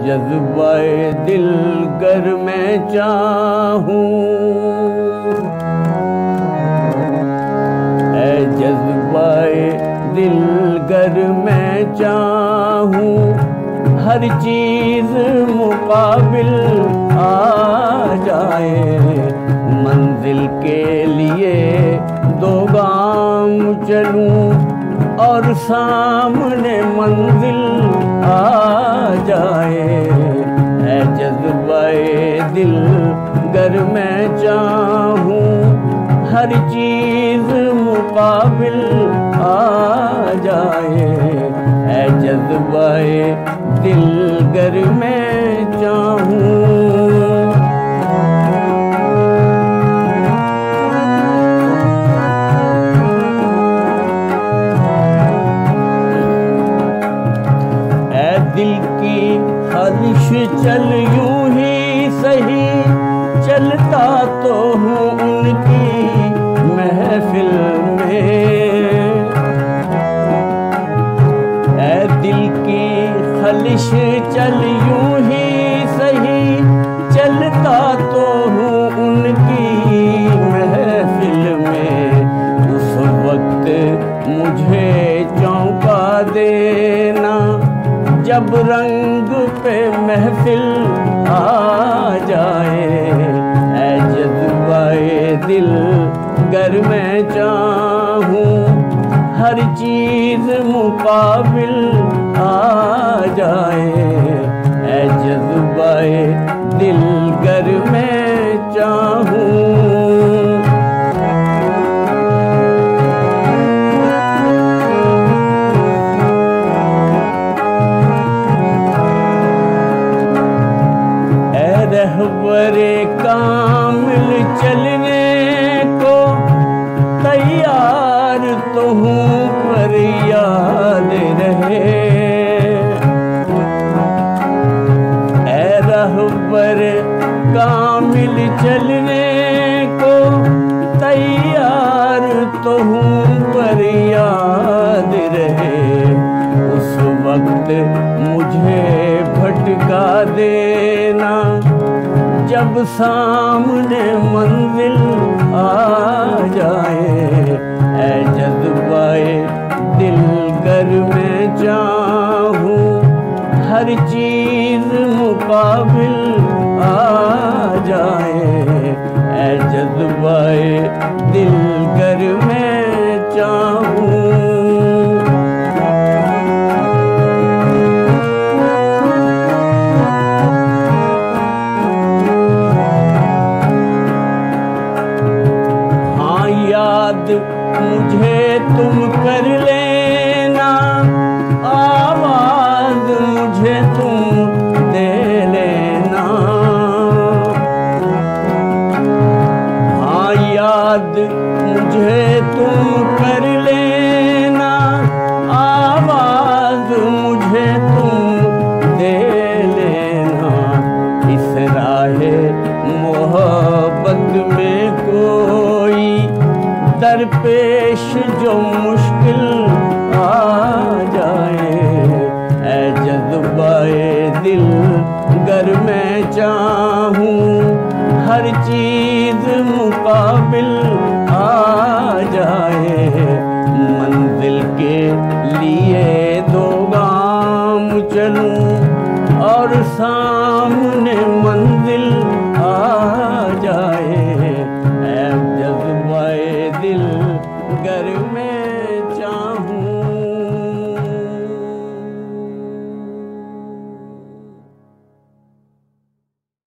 जज्बाए दिल गर मैं चाहूं, ऐ जज्बाए दिल गर मैं चाहूं, हर चीज मुकाबिल आ जाए। मंजिल के लिए दो गाम चलूं और सामने मंजिल आ जाए। है जज्बाए दिल गर मैं चाहूं, हर चीज मुकाबिल आ जाए। है जज्बाए दिल गर मैं चाहूं। दिल की ख्वाहिश चल यूं ही सही, चलता तो हूँ उनकी महफिल में। ऐ दिल की ख्वाहिश चल यूं ही सही, चलता तो हूँ उनकी महफिल में। उस वक्त मुझे चौंका देना जब रंग पे महफिल आ जाए। ऐ जज्बाए दिल गर मैं चाहूं, हर चीज मुकाबिल आ जाए। ऐ जज्बाए दिल गर मैं चाहूं। रहबरे कामिल चलने को तैयार तो हूँ पर याद रहे। ऐ रहबरे कामिल चलने को तैयार तो हूँ पर याद रहे। उस वक्त मुझे भटका देना जब सामने मंजिल आ जाए। ऐ जज्बाए दिल गर मैं चाहूं, हर चीज मुकाबिल आ जाए। ऐ जज्बाए दिल गर मैं चाहूं। मुझे तुम कर लेना, आवाज मुझे तुम दे लेना। हाँ याद मुझे तुम कर लेना, आवाज मुझे तुम दे लेना। इस राहे मोहब्बत में कोई दरपेश जो मुश्किल आ जाए। ऐ जज्बाए दिल गर मैं चाहूं, हर चीज मुकाबिल आ जाए। मंजिल के लिए दो गाम चलूं और सामने